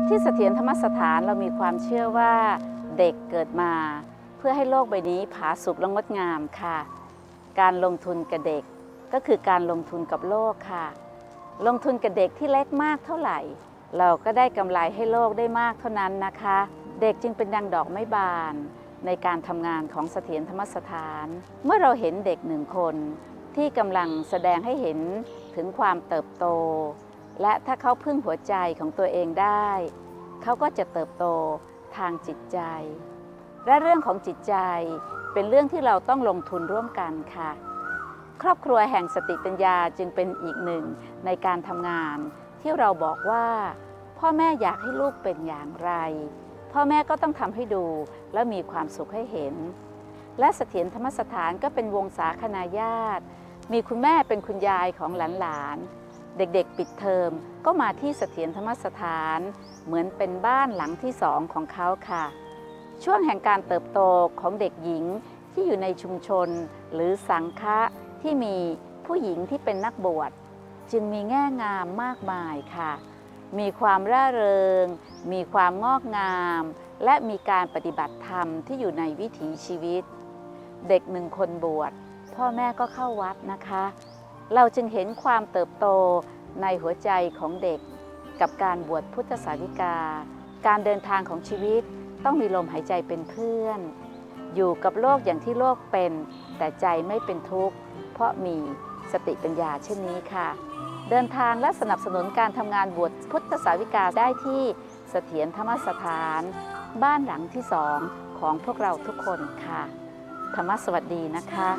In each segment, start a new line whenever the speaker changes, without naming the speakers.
ที่เสถียรธรรมสถานเรามีความเชื่อว่าเด็กเกิดมาเพื่อให้โลกใบนี้ผาสุกและงดงามค่ะการลงทุนกับเด็กก็คือการลงทุนกับโลกค่ะลงทุนกับเด็กที่เล็กมากเท่าไหร่เราก็ได้กำไรให้โลกได้มากเท่านั้นนะคะเด็กจึงเป็นดังดอกไม้บานในการทำงานของเสถียรธรรมสถานเมื่อเราเห็นเด็กหนึ่งคนที่กำลังแสดงให้เห็นถึงความเติบโตและถ้าเขาพึ่งหัวใจของตัวเองได้เขาก็จะเติบโตทางจิตใจและเรื่องของจิตใจเป็นเรื่องที่เราต้องลงทุนร่วมกันค่ะครอบครัวแห่งสติปัญญาจึงเป็นอีกหนึ่งในการทำงานที่เราบอกว่าพ่อแม่อยากให้ลูกเป็นอย่างไรพ่อแม่ก็ต้องทำให้ดูและมีความสุขให้เห็นและเสถียรธรรมสถานก็เป็นวงศาคณาญาติมีคุณแม่เป็นคุณยายของหลานๆเด็กๆปิดเทอมก็มาที่เสถียรธรรมสถานเหมือนเป็นบ้านหลังที่2ของเขาค่ะช่วงแห่งการเติบโตของเด็กหญิงที่อยู่ในชุมชนหรือสังฆะที่มีผู้หญิงที่เป็นนักบวชจึงมีแง่งามมากมายค่ะมีความร่าเริงมีความงอกงามและมีการปฏิบัติธรรมที่อยู่ในวิถีชีวิตเด็ก1 คนบวชพ่อแม่ก็เข้าวัดนะคะเราจึงเห็นความเติบโตในหัวใจของเด็กกับการบวชพุทธสาวิกาการเดินทางของชีวิตต้องมีลมหายใจเป็นเพื่อนอยู่กับโลกอย่างที่โลกเป็นแต่ใจไม่เป็นทุกข์เพราะมีสติปัญญาเช่นนี้ค่ะเดินทางและสนับสนุนการทำงานบวชพุทธสาวิกาได้ที่เสถียรธรรมสถานบ้านหลังที่2ของพวกเราทุกคนค่ะธรรมสวัสดีนะคะ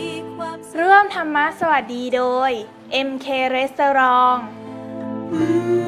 ร่วมธรรมะสวัสดีโดย MK Restaurant